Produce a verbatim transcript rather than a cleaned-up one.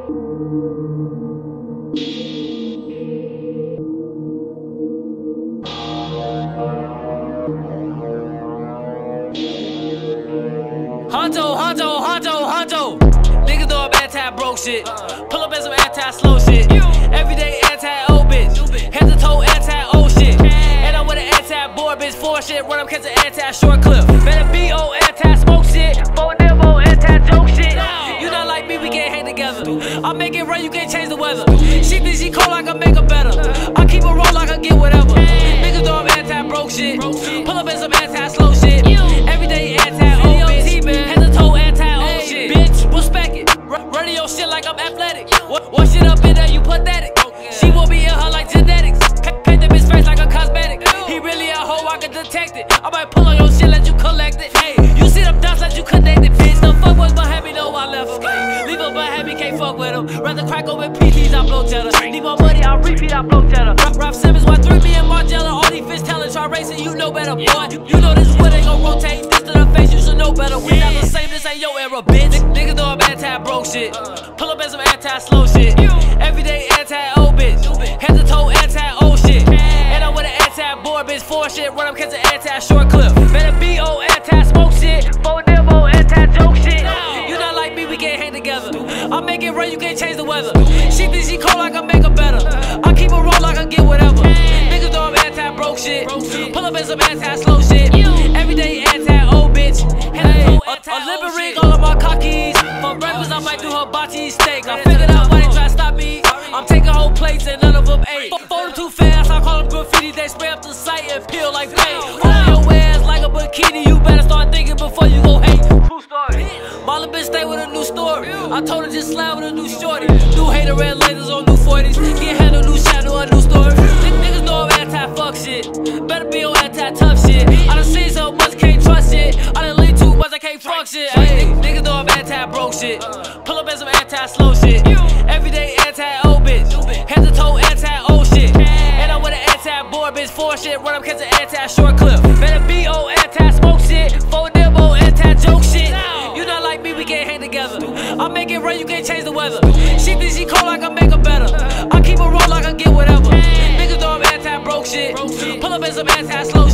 Honcho, Honcho, Honcho, Honcho. Niggas know I'm anti-broke shit. Pull up in some anti-slow shit. Everyday anti-old bitch. Head to toe anti-old shit. And I'm with an anti-board bitch for shit. Run up catch an anti-short clip. Better be on anti-smoke shit. For them on anti-joke shit. You not like me, we can't hang together. I make it right, you can't change the weather. She thinks she cold, I can make her better. I keep her roll, I can get whatever. Niggas know I'm anti-broke shit. Pull up in some anti-slow shit. Everyday anti-old bitch. Head to toe anti-old shit. Bitch, respect it. Running your shit like I'm athletic. What shit up in there, you pathetic. She won't be in her like genetics. Paint the bitch face like a cosmetic. He really a hoe, I can detect it. I might pull on your shit, let you collect it. Hey, you see them dots, let you connect it, bitch. The fuck was my happy, no, I left. Leave up my happy, can't fuck with him. Rather crack open P Ts, I blow cheddar. Need more money, I repeat, I blow cheddar. Ralph Simmons, one three, me and Margella. All these fish telling, try racing, you know better, boy. You know this is where they gon' rotate. This to the face, you should know better. We not the same, this ain't your era, bitch. Niggas know I'm anti-broke shit. Pull up in some anti-slow shit. Everyday anti-old bitch. Head to toe anti-old shit. And I'm with an anti-board bitch for shit. Run up catch an anti-short clip. Better be on anti-smoke shit. For them on anti-joke shit. You not like me, we can't hang together. I make it right, you can't change the weather. She thinks she cold, I can make her better. I keep her roll, I can get whatever. Niggas know I'm anti-broke shit. Pull up in some anti-slow shit. Everyday anti-old bitch. Head to toe anti-old shit. A living ring, all of my cockies. For breakfast, I might do hibachi steak. I figured out why they try to stop me. I'm taking whole plates and none of them ate. For them too fast, I call them graffiti. They spray up the site and peel like paint. Hold your ass like a bikini. You better start thinking before you go hate. True story. My little bitch stay with a new story. I told her just slide with a new shorty. New hater red lasers on new forties. Get handle new shadow, a new story. Niggas know I'm anti-fuck shit. Better be on anti-tough shit. I done seen so much, can't trust shit. I done lean too much, I can't fuck shit. Ay, niggas know I'm anti-broke shit. Pull up in some anti-slow shit. Everyday anti-old bitch. Head to toe anti-old shit. And I'm with an anti-board bitch for shit. Run up catch an anti-short clip. Better be on anti-smoke shit. For them on anti-joke shit. You not like me, we can't hang together. I make it right, you can't change the weather. She thinks she cold, I can make her better. I keep her roll, I can get whatever. Niggas know I'm anti-broke shit. Pull up in some anti-slow